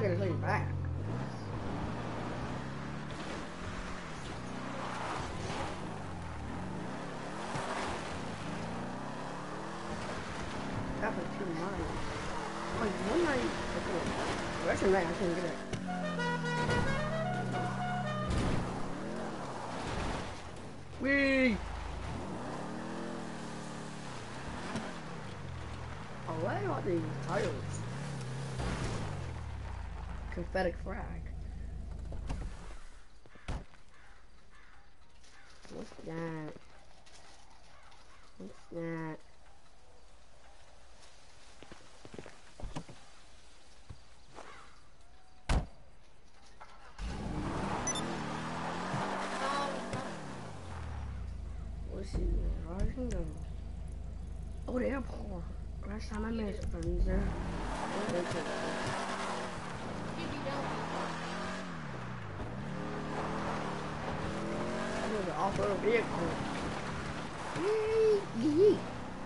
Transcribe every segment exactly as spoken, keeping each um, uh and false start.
gonna take it back. Got for two miles. Like one night. Okay. Rest of the night I couldn't get it. Wee! Oh, what are these titles? Confetic frag. What's that? What's that? Let's see. Washington. Oh, the airport. Last time I missed friends there. The off-road vehicle. Yee yee.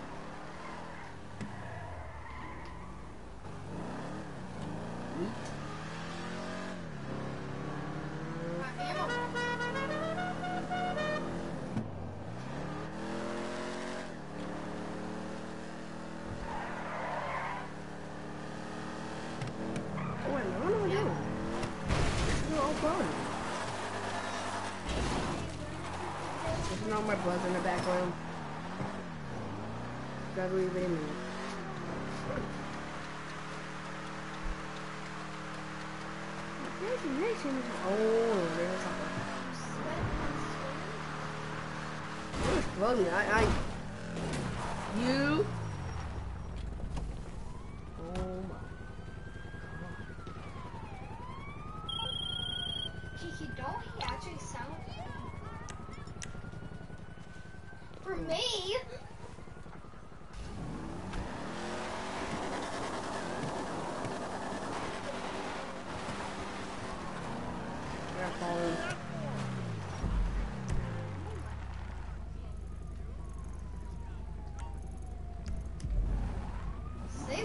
Oh wait, what am I doing? This is all fun. There's not my brother in the background. Gotta leave it in there. There's a nice image. Oh, there's a. Who's floating? I, I. You. Oh my. Kiki, don't he actually sound for me? They're falling. See?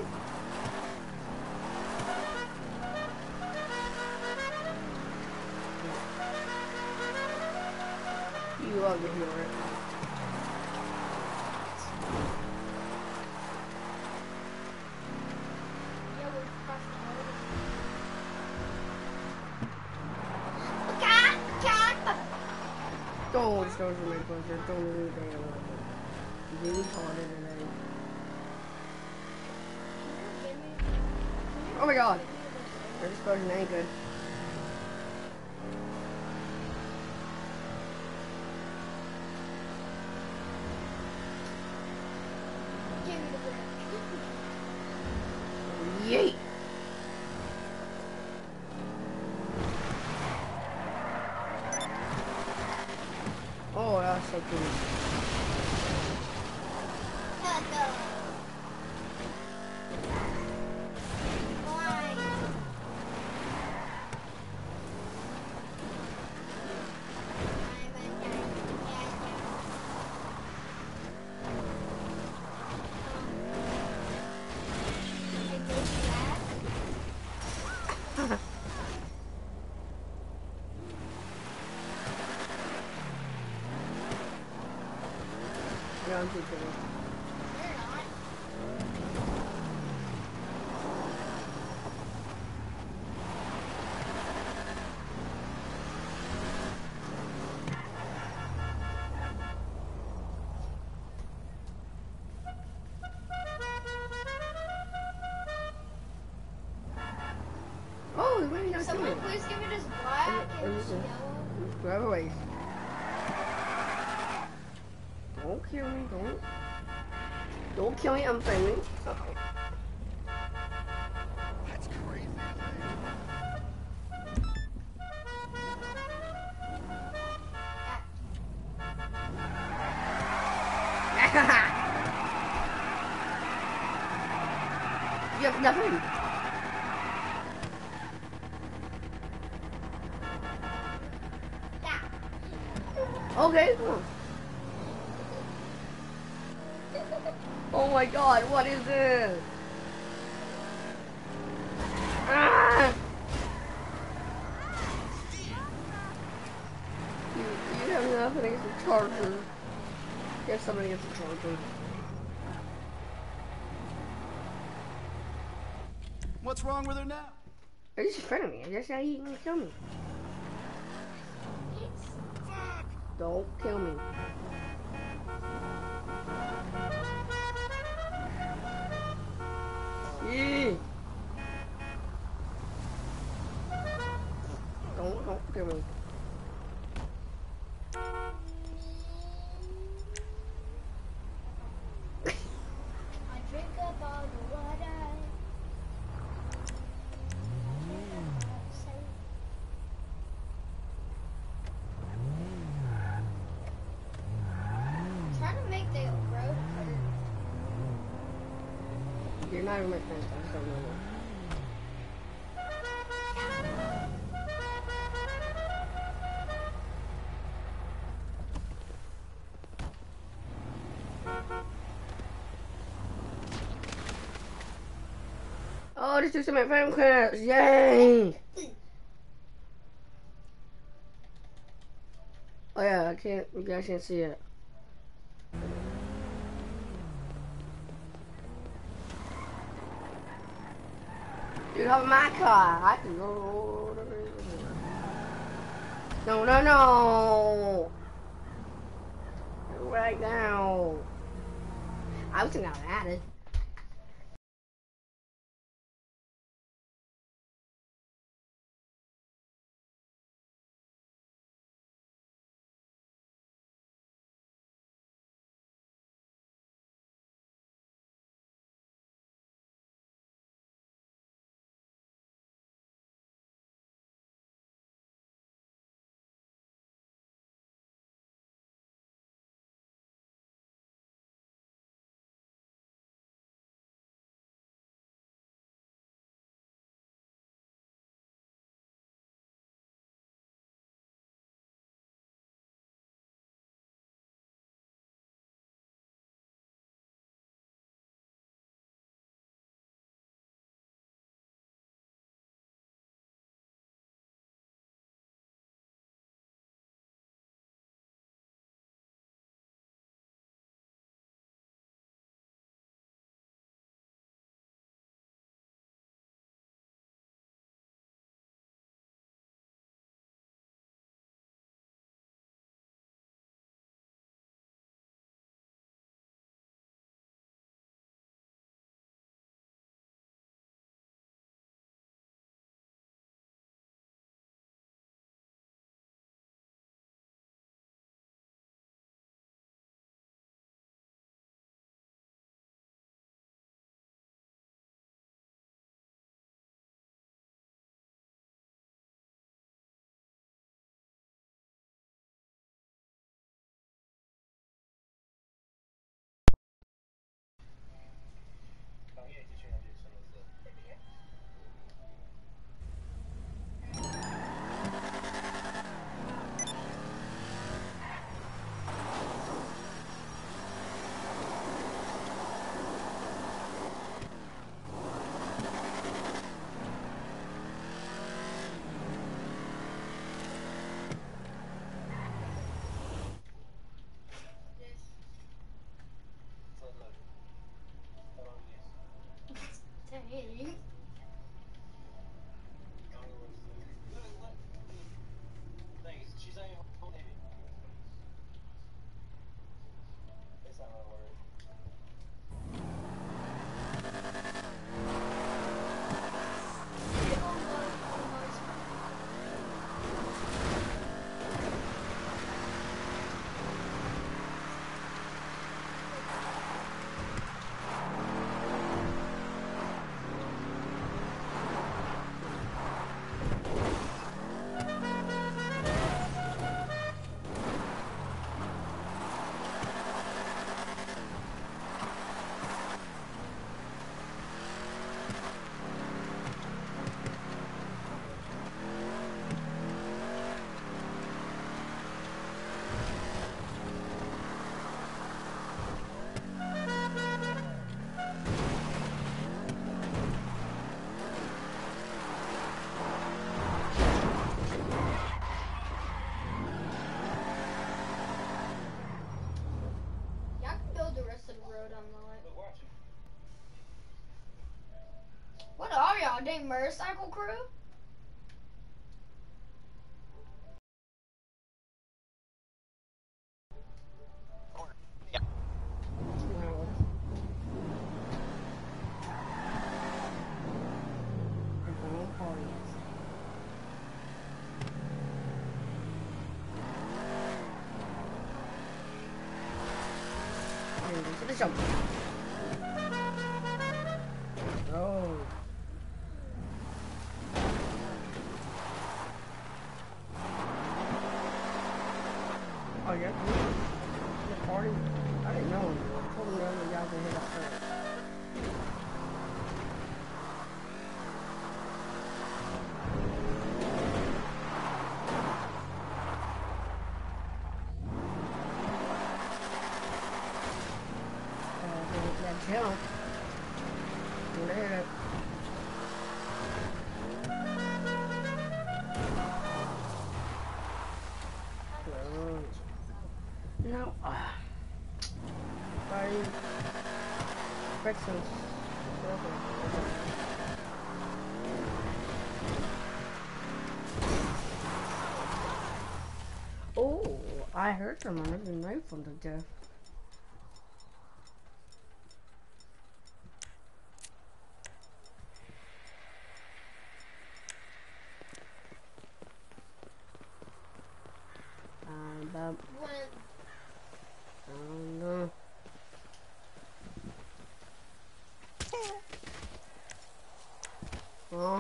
You love to hear it. Yeah, we're crossing over. Look out! Look out! Don't start to make pleasure. Don't really day a little bit. You really retarded today. Oh my god! This explosion ain't good. Give me the brick. Yeet! Oh, that's so cool. Yeah, I'm too kidding. Oh, what are you guys Someone doing? please give me this black and this yellow. Grab away. Don't kill me, don't. Don't kill me, I'm friendly. Uh-oh. That's crazy. You have nothing. Okay, cool. Oh my god, what is this? Ah! I'm gonna get some charger. Guess I'm gonna get some charger. What's wrong with her now? He's in front of me. That's how he can kill me. Fuck! Don't kill me. Yeah. Don't, don't kill me. I drink up all the water. Trying to make the road curve. You're not even my friend. I just don't know. Oh, this is my phone class. Yay! Oh yeah, I can't. You guys can't see it. You have my car. I can go. No, no, no. Right now. I was thinking about it. Ready, motorcycle crew? No. There's no parties. To the jump. Oh. Oh, yeah. The party. I didn't know. I told them the other guys to hit up first. Uh, that jump. There. No. Uh, sorry. Breakfast. Oh, I heard someone living right from the death. Um, When I don't know. Huh?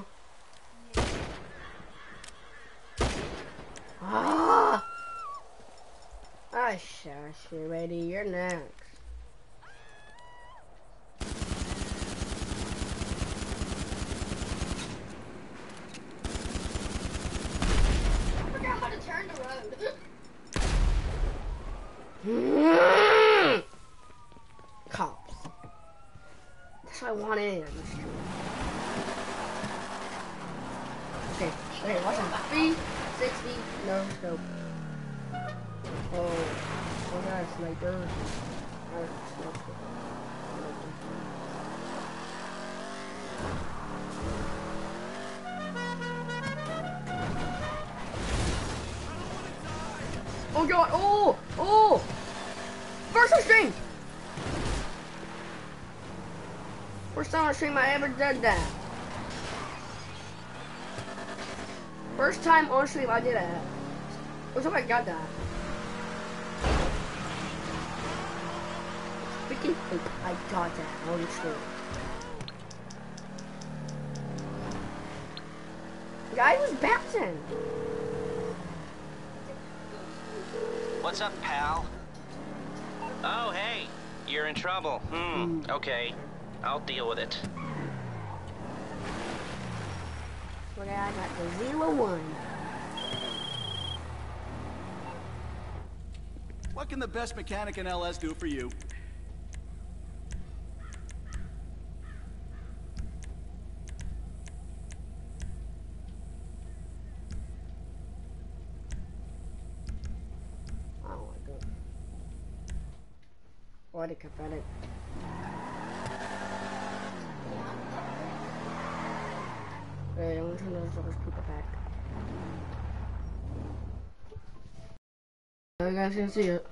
Ah! Ah, shush, you ready? You're next. I forgot how to turn the road. Cops. That's what I wanted. Okay, okay, watch out. three sixty, no scope. Oh, oh, that's sniper. Oh, sniper. Oh god, oh, oh! First on stream! First time on stream I ever did that. First time on stream I did that. What's up I got that? Freaking hope I got that on stream. Guy was bouncing. What's up, pal? Oh, hey, you're in trouble. Hmm, okay. I'll deal with it. Look, I got the zero one. What can the best mechanic in L S do for you? Oh my god. What a pathetic. Hey, I'm gonna turn those other people back. So you guys can see it.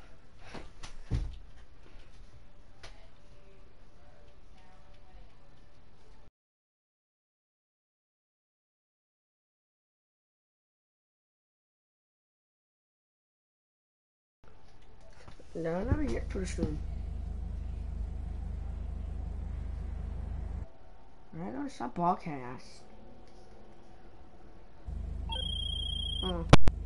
No, I never get to the stream. Alright, I'll stop broadcast. Oh.